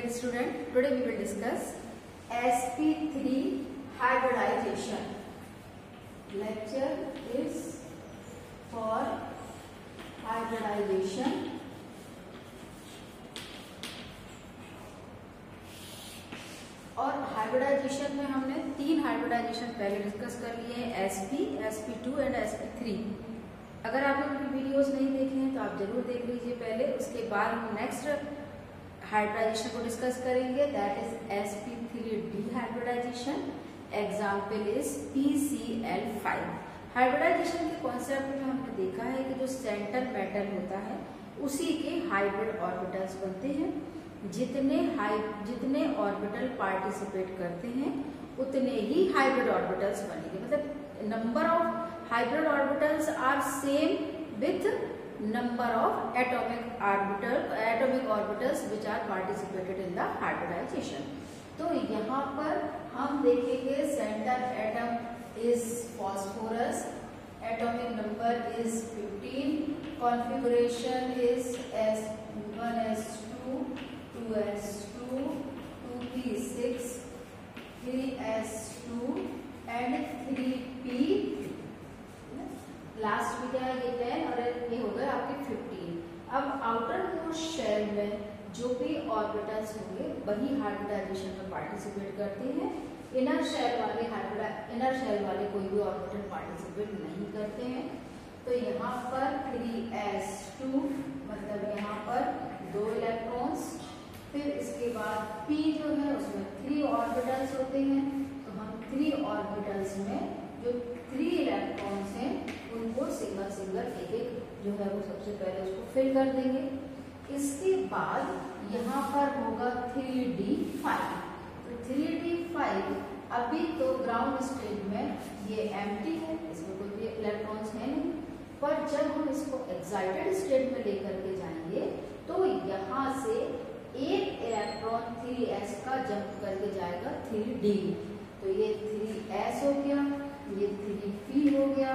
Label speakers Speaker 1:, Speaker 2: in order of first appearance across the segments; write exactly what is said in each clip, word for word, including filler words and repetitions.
Speaker 1: dear student, today we will discuss S P three hybridization. Lecture is for hybridization. और hybridization में हमने तीन hybridization पहले discuss कर लिए हैं, SP, SP two and SP three. अगर आपने उनकी वीडियोस नहीं देखे हैं तो आप जरूर देख लीजिए पहले। उसके बाद हम नेक्स्ट हाइब्रिडाइजेशन को डिस्कस करेंगे, that is SP three D hybridization. Example is P C L five. Hybridization के कॉन्सेप्ट में हमने देखा है कि जो सेंटर मेटल होता है उसी के हाइब्रिड ऑर्बिटल्स बनते हैं। जितने हाई जितने ऑर्बिटल पार्टिसिपेट करते हैं उतने ही हाइब्रिड ऑर्बिटल्स बनेंगे। मतलब number of hybrid orbitals are same with number of atomic orbital atomic orbitals which are participated in the hybridization. तो यहाँ पर हम देखेंगे centre atom is phosphorus, atomic number is fifteen, configuration is S one S two, two S two, two P six, three S two and three P. Last में क्या है, ये ten और ये हो गए आपके फिफ्टीन। अब आउटर मोस्ट शेल में जो भी ऑर्बिटल्स होंगे वही हाइब्रिडाइजेशन में पार्टिसिपेट करते हैं। इनर शेल वाले हाइब्रिडा इनर शेल वाले कोई भी ऑर्बिटल पार्टिसिपेट नहीं करते हैं। तो यहाँ पर थ्री एस टू मतलब यहाँ पर दो इलेक्ट्रॉन्स, फिर इसके बाद P जो है उसमें थ्री ऑर्बिटल्स होते हैं। तो हम थ्री ऑर्बिटल्स में जो थ्री इलेक्ट्रॉन्स हैं उनको सिंगल सिंगल एक एक जो है वो सबसे पहले उसको फिल कर देंगे। इसके बाद यहाँ पर होगा थ्री डी फाइव। तो थ्री डी फाइव अभी तो ग्राउंड स्टेट में ये एम्प्टी है, इसमें कोई भी इलेक्ट्रॉन्स है नहीं। पर जब हम इसको एक्साइटेड स्टेट में लेकर के जाएंगे तो यहाँ से एक इलेक्ट्रॉन थ्री एस का जंप करके जाएगा थ्री डी। तो ये थ्री एस हो गया, ये थ्री पी हो गया,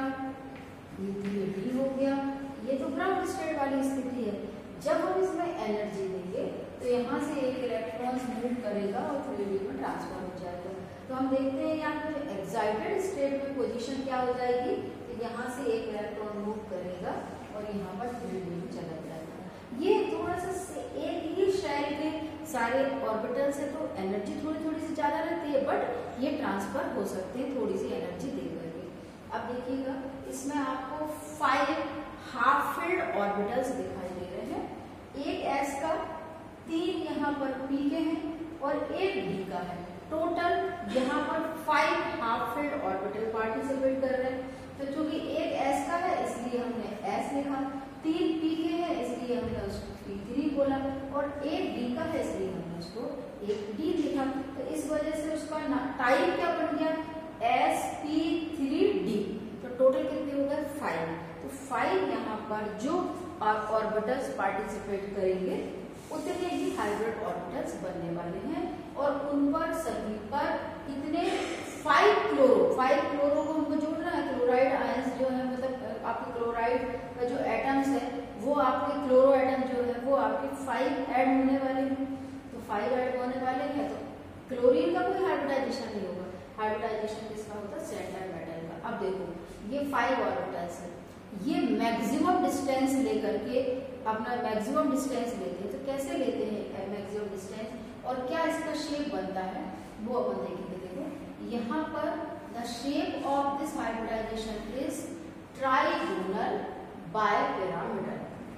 Speaker 1: ये थ्री डी हो गया। ये तो ग्राउंड स्टेट वाली स्थिति है। जब हम इसमें एनर्जी देंगे तो यहाँ से एक इलेक्ट्रॉन मूव करेगा और थ्री डी में ट्रांसफर हो जाएगा। तो हम देखते हैं यहाँ पे एक्साइटेड स्टेट में पोजीशन क्या हो जाएगी, तो यहाँ से एक इलेक्ट्रॉन मूव करेगा और यहाँ पर थ्री डी में चला जाएगा। ये थोड़ा सा एक ही शेल के सारे ऑर्बिटल से तो एनर्जी थोड़ी थोड़ी सी ज्यादा रहती है, बट ये ट्रांसफर हो सकते हैं थोड़ी सी एनर्जी दे करके। अब देखिएगा इसमें आपको फाइव हाफ फिल्ड ऑर्बिटल्स दिखाई दे रहे हैं। एक एस का, तीन यहाँ पर पी के हैं और एक डी का है। टोटल यहाँ पर five half filled orbital participate कर रहे हैं। तो चूंकि एक एस का है इसलिए हमने एस लिखा, तीन पी के है इसलिए हमने उसको पी थ्री बोला और एक डी का है इसलिए हमने उसको एक डी लिखा। तो इस वजह से उसका टाइप क्या बन गया, एस पी थ्री डी। तो टोटल कितने हो गए, फाइव। तो फाइव यहाँ पर जो ऑर्बिटल्स पार्टिसिपेट करेंगे उतने ही हाइब्रिड ऑर्बिटल्स बनने वाले हैं। और उन पर सभी पर कितने, फाइव क्लोरो फाइव क्लोरो को हमको जोड़ना है। क्लोराइड आयंस जो है मतलब आपके क्लोराइड का जो एटम्स है वो आपके क्लोरो एटम जो है वो आपके फाइव ऐड होने वाले हैं। तो फाइव ऐड होने वाले हैं तो क्लोरीन का कोई हाइब्रिडाइजेशन नहीं होगा। हाइब्रिडाइजेशन किसका होता है, सेंटर मेटल का। अब देखो ये फाइव ऑर्बिटल्स है, ये मैक्सिमम डिस्टेंस लेकर के अपना मैक्सिमम डिस्टेंस लेते हैं। तो कैसे लेते हैं मैक्सिमम डिस्टेंस और क्या इसका शेप बनता है वो अपन देखेंगे। देखो यहाँ पर the shape of this hybridization is trigonal bipyramidal.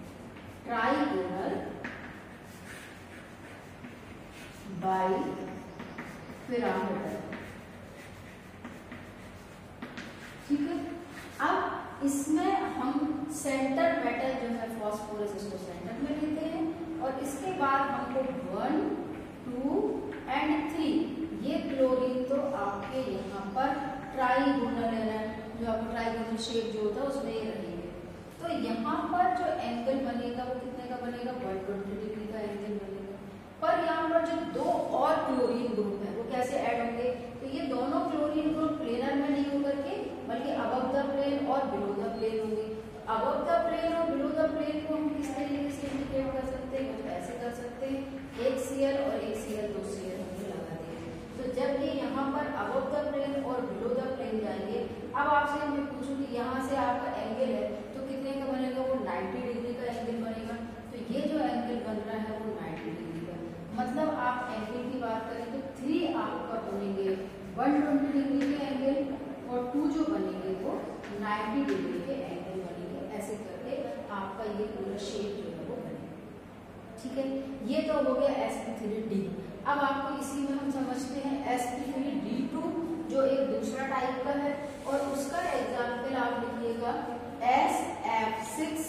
Speaker 1: Trigonal bipyramidal, ठीक है। अब इसमें हम सेंटर मेटल जो है फॉस्फोरस इसको सेंटर में लेते हैं और इसके बाद हमको वन, टू एंड थ्री ये क्लोरीन तो आपके यहाँ पर ट्राइगोनल जो आपको ट्राइगोनल शेप जो होता है उसमें ये रहेंगे। तो यहाँ पर जो एंगल बनेगा वो कितने का बनेगा, वन ट्वेंटी डिग्री का एंगल बनेगा। पर यहाँ पर जो दो और क्लोरीन ग्रुप है वो कैसे ऐड होंगे, तो ये दोनों क्लोरीन ग्रुप प्लेनर में नहीं होकर के बल्कि अबव द प्लेन और बिलो द प्लेन होंगे। अबव द प्लेन और बिलो द प्लेन को हम किस तरीके से इंडिकेट कर सकते हैं, तो ऐसे कर सकते हैं, एक सीएल और एक वन ट्वेंटी डिग्री के एंगल और टू जो बनेंगे वो नाइन्टी डिग्री के एंगल बनेंगे। ऐसे करके आपका ये पूरा शेप जो है वो बनेगा। ठीक है, ये तो हो गया एस पी थ्री डी। अब आपको इसी में हम समझते हैं S P three D two जो एक दूसरा टाइप का है और उसका एग्जाम्पल आप लिखिएगा S F six.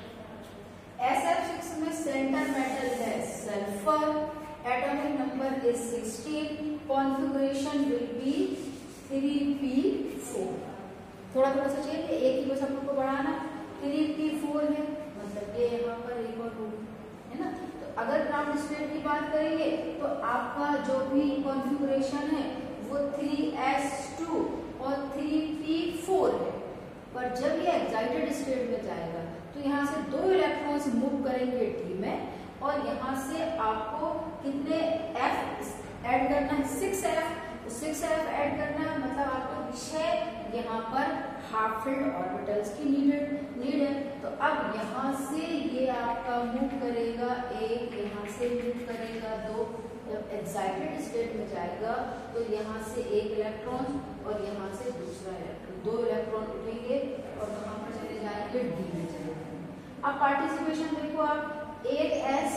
Speaker 1: S F six में सेंटर मेटल है sulphur, atomic number is sixteen, configuration will be three P four. थोड़ा थोड़ा सा चेंज, एक ही बस आपको बढ़ाना, थ्री पी फोर है मतलब ये यहाँ पर एक और होगी, है ना। तो अगर ग्राउंड स्टेट की बात करेंगे तो आपका जो भी कॉन्फ़िगरेशन है वो थ्री एस टू और थ्री पी फोर है। पर जब ये एक्साइटेड स्टेट में जाएगा तो यहाँ से दो इलेक्ट्रॉन्स मूव करेंगे डी में और यहाँ से आपको कितने एफ ऐड करना है, six F. Six F add करना है मतलब आपको छह यहाँ पर हाफ फील्ड ऑर्बिटल्स की नीडेड नीड है। तो अब यहाँ से ये आपका मूव करेगा, एक यहाँ से मूव करेगा, दो जब एक्साइटेड स्टेट में जाएगा तो यहाँ से एक इलेक्ट्रॉन और यहाँ से दूसरा इलेक्ट्रॉन, दो इलेक्ट्रॉन उठेंगे और वहां पर चले जाएंगे डी में चले जाएंगे। अब पार्टिसिपेशन देखो आप, एक एस,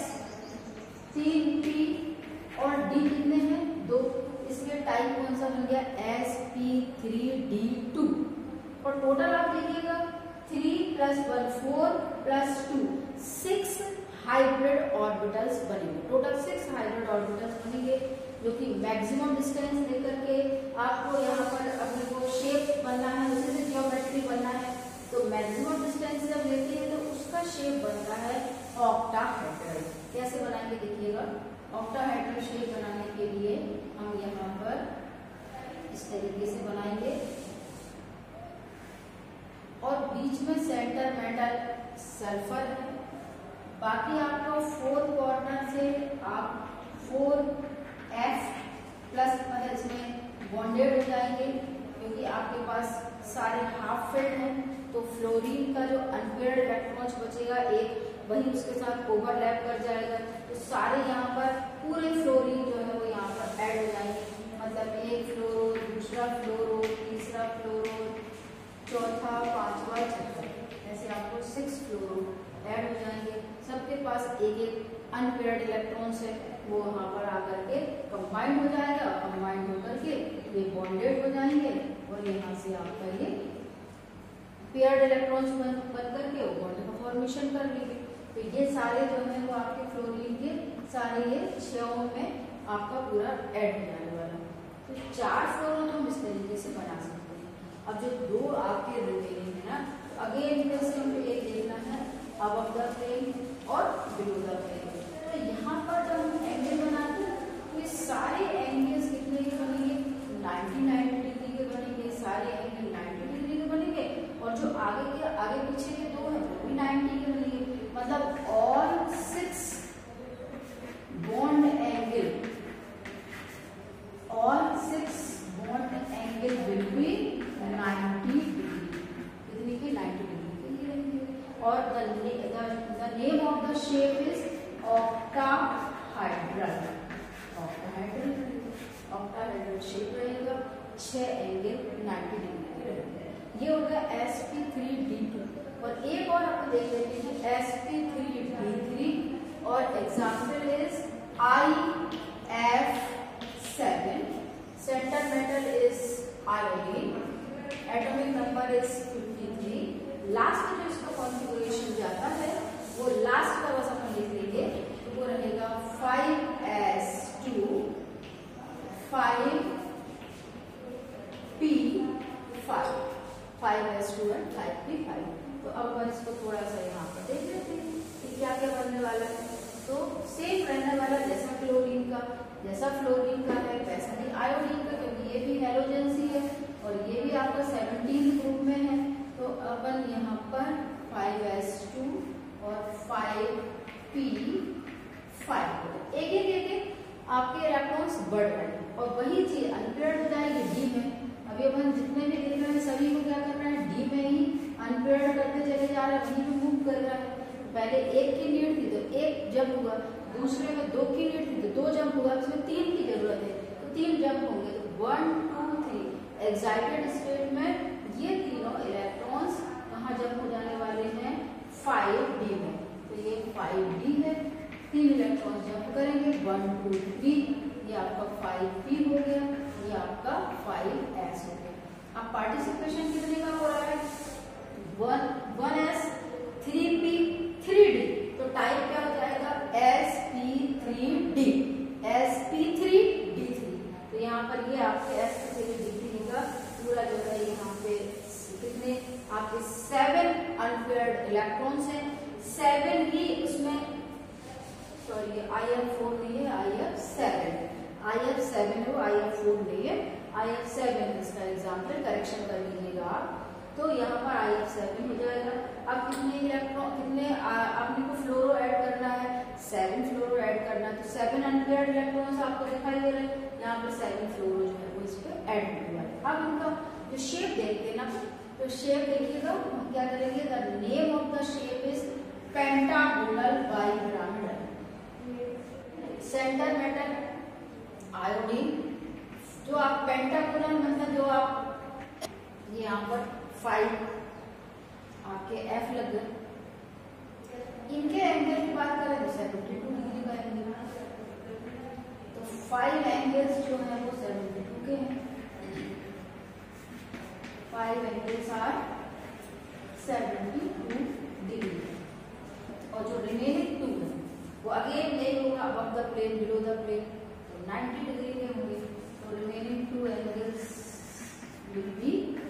Speaker 1: तीन पी और डी कितने हैं, दो। इसलिए टाइप कौन सा बन गया, S P three D two. और टोटल आप देखिएगा three plus one four plus two six hybrid orbitals बनेंगे। टोटल सिक्स हाइब्रिड ऑर्बिटल्स बनेंगे जो कि मैक्सिमम डिस्टेंस लेकर के आपको यहाँ पर अपने को शेप बनना है, उसी से जियोमेट्री बनना है। तो मैक्सिमम डिस्टेंस जब लेते हैं तो उसका शेप बनता है ऑक्टाहेड्रल। कैसे बनाएंगे देखिएगा, ऑक्टाहेड्रल शेप बनाने के लिए हम यहाँ पर इस तरीके से बनाएंगे और बीच में सेंटर मेटल सल्फर है। बाकी आपको फोर कॉर्नर से आप फोर एफ प्लस मतलब इसमें बॉन्डेड हो जाएंगे क्योंकि आपके पास सारे हाफ फील्ड हैं। तो फ्लोरीन का जो अनपेयर्ड इलेक्ट्रॉन्स बचेगा एक, वही उसके साथ ओवरलैप कर जाएगा। तो सारे यहाँ पर पूरे फ्लोरीन जो है वो यहाँ पर ऐड हो जाएंगे। मतलब एक फ्लोरो, दूसरा फ्लोरो, तीसरा फ्लोरो, चौथा, पांचवा, छठा, ऐसे आपको सिक्स फ्लोरो ऐड हो जाएंगे। सबके पास एक एक अनपेयर्ड इलेक्ट्रॉन्स है, वो वहां पर आकर के कंबाइंड हो जाएगा। कंबाइंड होकर के ये बॉन्डेड हो जाएंगे और यहाँ से आपका ये पेयर्ड इलेक्ट्रॉन्स बन बन करके वो बॉन्ड का फॉर्मेशन कर लेंगे। तो ये सारे जो है वो आपके फ्लोरीन के सारे ये छह में आपका पूरा ऐड हो जाने वाला। तो चार फ्लोरो तो हम इस तरीके से बना सकते हैं। अब जो दो आपके रिमेनिंग है ना, अगेन इधर से हमको एक देखना है अबव द प्लेन और बिलो द प्लेन। तो यहाँ पर जब हम एंगल बनाते हैं तो ये सारे एंगल्स कितने के बनेंगे, नाइन्टी नाइन्टी डिग्री के बनेंगे। सारे एंगल नाइन्टी डिग्री के बनेंगे और जो आगे के आगे पीछे के दो हैं वो भी नाइन्टी के बनेंगे। मतलब all six bond angle all six bond angle will be ninety degree. कितनी की, नाइन्टी डिग्री के रहेंगे। और the name of the shape is octahedral. Octahedral octahedral shape रहेगा, छह एंगल नाइन्टी डिग्री के रहेंगे। ये होगा S P three D two. और एक और आपको देख लेते हैं S P three D three और example is I F seven. Centre metal is iodine, atomic number is fifty three. Last जो इसका कॉन्फ़िगरेशन जाता है वो लास्ट का बस अपन लिख लेंगे तो वो रहेगा five S two five P five. Five S two and five P five. तो अब अपन इसको थोड़ा सा यहाँ पर देख लेते हैं कि क्या क्या बनने वाला है। तो सेम रहने वाला जैसा क्लोरीन का, जैसा फ्लोरीन का है वैसा ही आयोडीन का, क्योंकि ये भी हैलोजेंस ही है और ये भी आपका सेवनटीन ग्रुप में है। तो अपन यहाँ पर फाइव एस टू और फाइव पी फाइव एक एक एक एक आपके इलेक्ट्रॉन्स बढ़ रहे हैं और वही चीज अनपेयर्ड हो जाएगी डी में। अभी अपन जितने भी देख रहे हैं सभी को क्या करना है, डी में ही अनपेयर्ड करते चले जा रहे हैं, वहीं पे मूव कर रहा है। पहले एक की नीड थी तो एक जंप हुआ, दूसरे में दो की नीड थी तो दो जंप हुआ, इसमें तीन की जरूरत है तो तीन जंप होंगे। तो one two three excited state में ये तीनों इलेक्ट्रॉन्स कहाँ जंप हो जाने वाले हैं, फाइव डी में। तो ये फाइव डी है, तीन इलेक्ट्रॉन जंप करेंगे, वन टू थ्री, ये आपका फाइव पी हो गया, ये आपका फाइव एस हो गया। अब पार्टिसिपेशन कितने का हो रहा है, one one S three P three D, तो टाइप क्या हो जाएगा, S P three D, S P three D three. तो यहाँ पर ये आपके S P three D three का पूरा जो है यहाँ पे कितने आपके सेवन अनपेयर्ड इलेक्ट्रॉन्स हैं, सेवन ही उसमें, सॉरी आई एफ फोर नहीं है, I F seven, I F seven है वो, आई एफ फोर नहीं है, आई एफ सेवन इसका एग्जाम्पल, करेक्शन कर लीजिएगा आप। तो यहाँ पर आई एफ सेवन हो जाएगा। अब कितने इलेक्ट्रॉन, कितने आपने को फ्लोरो ऐड करना है, सेवन फ्लोरो ऐड करना है, तो सेवन अनपेयर्ड इलेक्ट्रॉन्स आपको दिखाई दे रहे हैं, यहाँ पर सेवन फ्लोरो जो है वो इस पे ऐड होने वाले। अब उनका जो शेप देखते हैं ना, तो शेप देखिएगा, हम क्या करेंगे, the name of the shape is pentagonal bipyramidal, centre metal iodine, जो आप पेंटागोनल मतलब जो आप ये यहाँ पर फाइव आपके एफ लग गए, इनके एंगल की बात करें तो सेवेंटी टू डिग्री का एंगल, तो फाइव एंगल्स जो है वो सेवेंटी टू के हैं, five angles are seventy two degree, और जो रिमेनिंग टू है वो अगेन नहीं होगा above the plane below the plane, तो नाइंटी डिग्री के होंगे, तो remaining two angles will be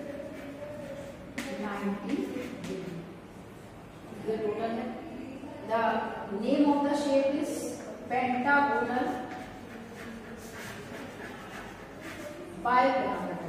Speaker 1: ninety degree. ये टोटल है। The name of the shape is pentagonal bipyramidal.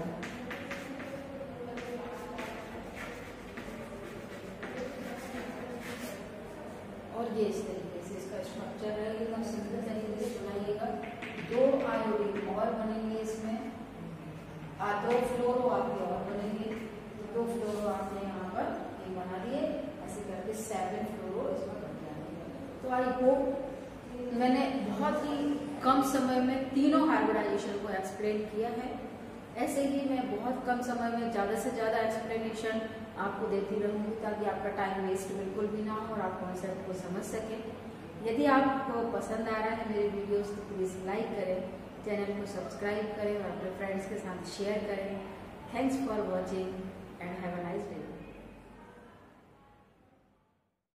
Speaker 1: और ये इस तरीके से इसका स्ट्रक्चर है, एकदम सिंपल तरीके से बनाइएगा। दो आयोडीन और बनेंगे इसमें, आ, दो फ्लोरो आपके और बनेंगे, दो फ्लोरो आपने यहाँ पर ये बना दिए, ऐसे करके सेवन फ्लोरो इसमें बन जाएंगे। तो आई होप मैंने बहुत ही कम समय में तीनों हाइब्रिडाइजेशन को एक्सप्लेन किया है। ऐसे ही मैं बहुत कम समय में ज़्यादा से ज़्यादा एक्सप्लेनेशन आपको देती रहूँगी, ताकि आपका टाइम वेस्ट बिल्कुल भी ना हो और आप कॉन्सेप्ट को समझ सकें। यदि आपको पसंद आ रहा है मेरे वीडियोस तो प्लीज़ लाइक करें, चैनल को सब्सक्राइब करें और अपने फ्रेंड्स के साथ शेयर करें। Thanks for watching and have a nice day.